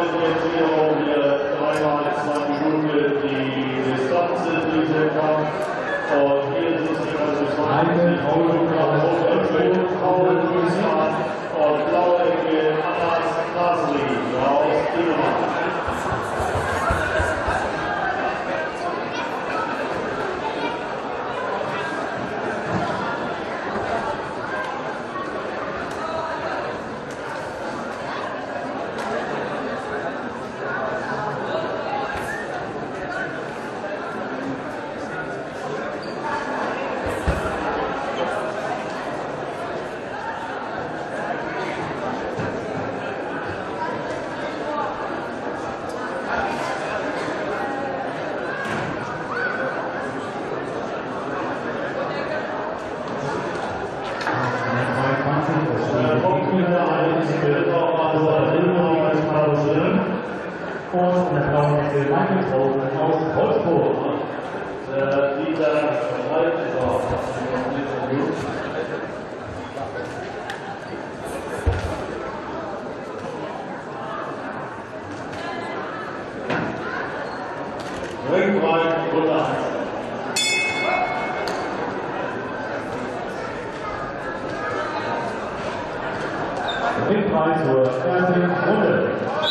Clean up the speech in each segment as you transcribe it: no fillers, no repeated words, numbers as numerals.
Qualifikation hier dreimal 2 Minuten die Distanz in diesem Kampf. Und hier sind die Resultate. Paul Grüßmann und blaue Ecke Anas Nasri aus Dänemark. Und der blaue Ecke Michael aus Wolfsburg. Dieser Reiter. Ringweit Runde 1. Ringweit zur ersten Runde.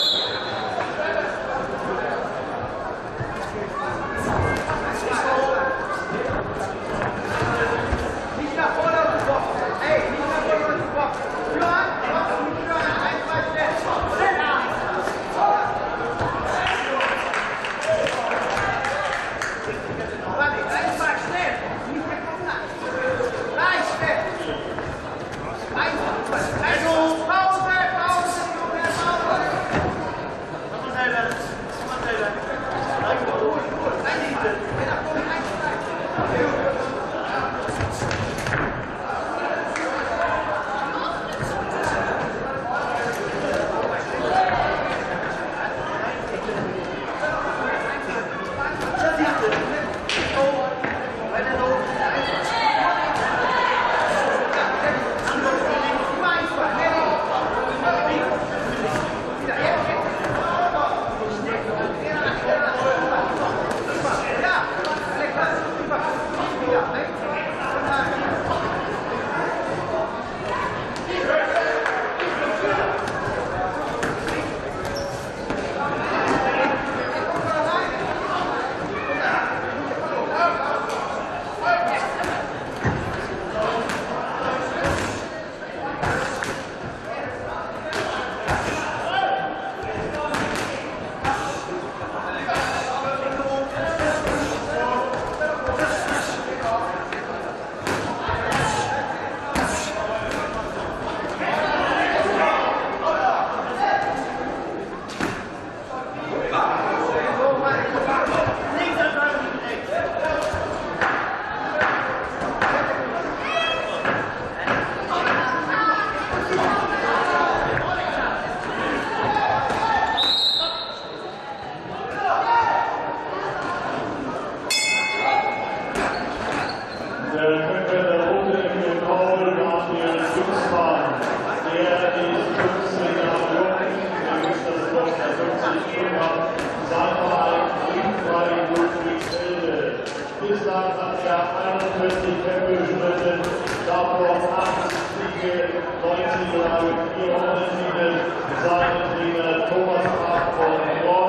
Bislang hat er 41 Kämpfe bestritten, davon 8 Siege, 19 Jahre, 4 Unentschieden. Sein Trainer Thomas Rapp von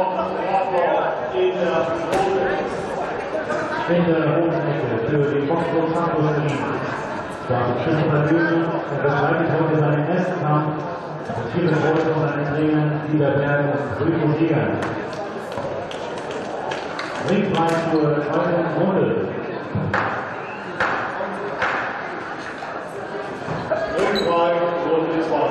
Nord in der Rote. In der roten Ecke für die Boxburg Campus Berlin. Da Christopher Löwen bestreitet heute seinen ersten Kampf. Und hier mit heute von seinen Trainern Dieter Berg und Rüdiger Jäger. Ringfrei zur zweiten Runde. Ringfrei, Runde 2.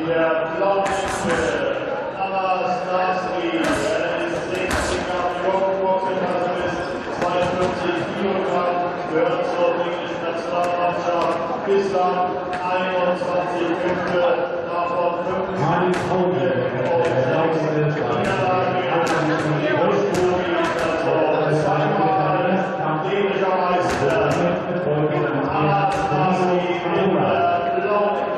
in der blauen Ecke Anastasi, er ist 60 Gramm Jungboxen, also ist 52 Kilogramm, gehört zur britischen Nationalmannschaft, bislang 21 Punkte, davon 5 Punkte und 6 Niederlage. Wolfsburg ist also zweimal dänischer Meister. Anastasi in der blauen Ecke.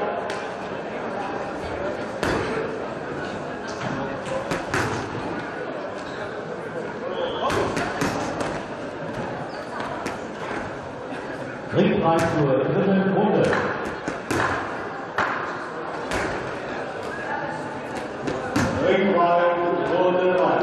Ringpreis zur dritten Runde. Ringpreis Runde 3.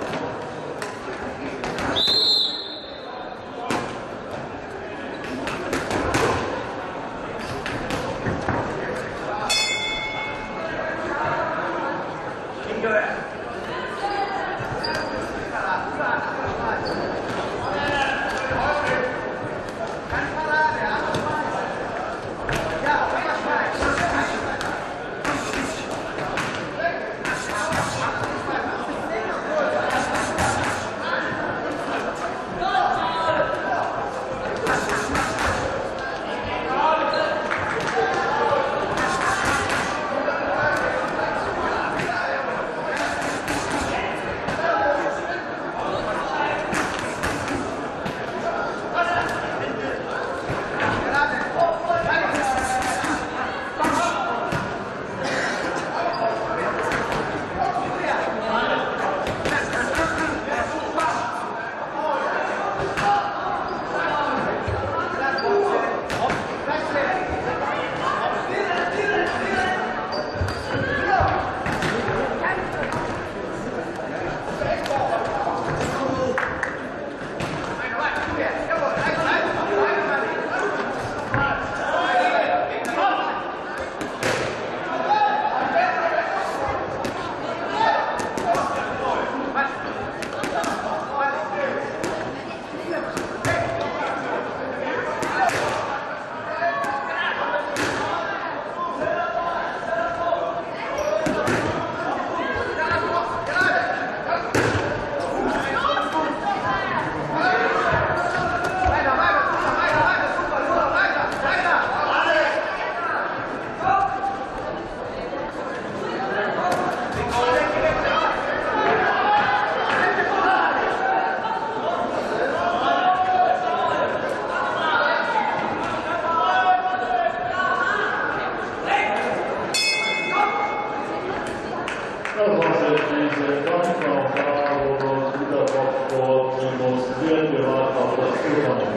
Das war jetzt diese Kampfaufgabe, wo uns guter Boxsport demonstriert. Wir warten auf das Turnier.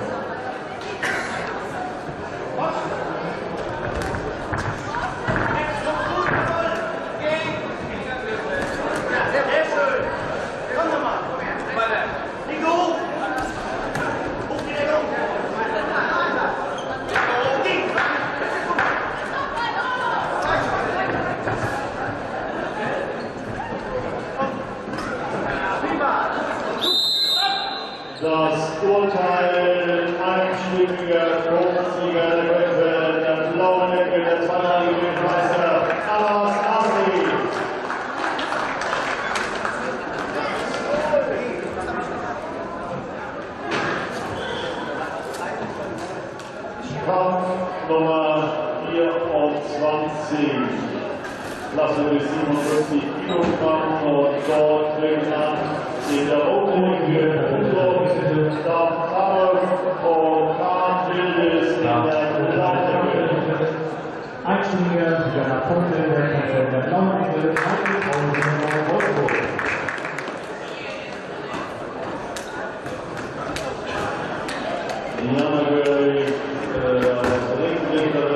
Das Urteil einstimmiger Gruppensieger der Kämpfe der blauen Ecke der zweimalige Meister Anastasi. Kampf Nummer 24. Klasse bis 47 Kilogramm und dort England in der Open darf Karl von Kahn Wildes in der blauen Ecke. Einstündiger Sieger nach Punkte der Kämpfe der blauen Ecke, Michael Wolfsburg. Die Name als Ringrichter